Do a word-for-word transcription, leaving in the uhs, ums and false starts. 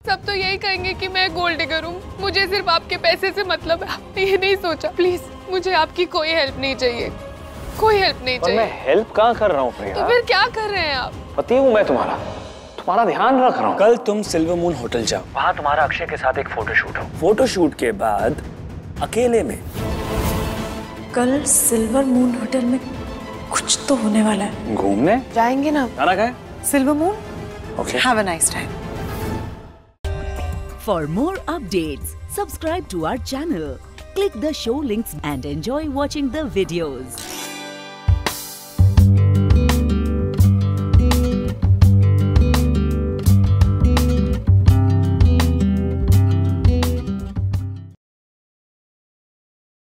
सब तो यही कहेंगे कि मैं गोल्ड डिगर हूँ, मुझे सिर्फ आपके पैसे से मतलब है। आपने ये नहीं सोचा? प्लीज मुझे आपकी कोई हेल्प नहीं चाहिए, कोई हेल्प नहीं चाहिए। मैं हेल्प कहाँ कर रहा हूँ प्रिया? तो फिर क्या कर रहे हैं आप? पति हूँ मैं तुम्हारा, तुम्हारा ध्यान रख रहा हूँ। कल तुम सिल्वर मून होटल जाओ, वहाँ तुम्हारा अक्षय के साथ एक फोटोशूट हो। फोटोशूट के बाद अकेले में। कल सिल्वर मून होटल में कुछ तो होने वाला है। घूमने जाएंगे ना? खाना खाए? Silver Moon? Okay. Have a nice time. For more updates, subscribe to our channel, click the show links and enjoy watching the videos.